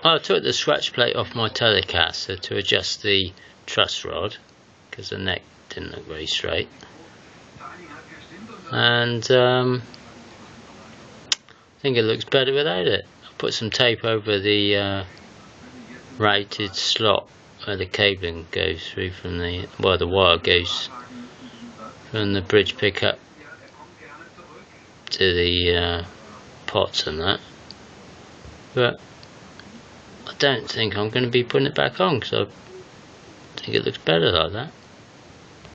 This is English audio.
I took the scratch plate off my Telecaster to adjust the truss rod because the neck didn't look very straight, and I think it looks better without it. I put some tape over the routed slot where the cabling goes through from the, well, the wire goes from the bridge pickup to the pots and that, but I don't think I'm going to be putting it back on because I think it looks better like that.